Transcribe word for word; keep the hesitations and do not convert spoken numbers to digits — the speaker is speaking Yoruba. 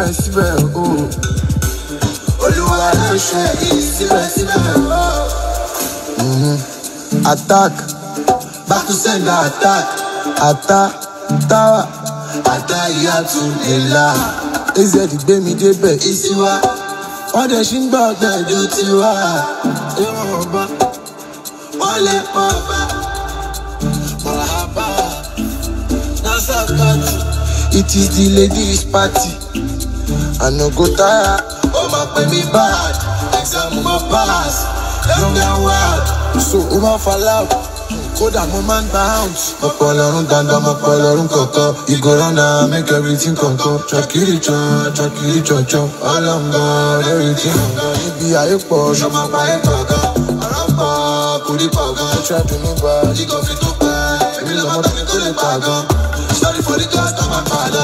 síbẹ̀síbẹ̀ o. Olúwa ló ṣe yìí síbẹ̀síbẹ̀ o. Attack, back to sender attack, attack, tower, attack ìyá tún lè la. A Z gbé mi débẹ̀ ìsíwá, wọ́n dẹ̀ ṣì ń gbọ́ ọ̀gbẹ́jú tiwa. Ìwọ̀n ọba, wọ́n lè pọ̀ bá. Mọ̀lábà, Nasa Kati, it is the ladies party. I no go tire, ó máa pè mí bad, exam mo pass, young and wild, so ó máa fall out. Kódà mo máa ń bounce. Ọ̀pọ̀ lọ́rùn dandan, ọ̀pọ̀ lọ́rùn kọ̀ọ̀kan. You go run and make everything kọ̀ọ̀kan. Chakiri chan, chakiri chan chan. Ọlọ́ngà everything ọ̀gá. Níbi ayé pọ̀, ṣọmọ pa ayé kọ̀ọ̀kan. Ọ̀rọ̀ pọ̀, kò rí pọ̀ gan. Ó ṣe àdùnnú gba, jígọ̀ fi tó pẹ́. Èmi lọ́mọ tó ní kó lè pa gan. Sorry for the girls, come and padà.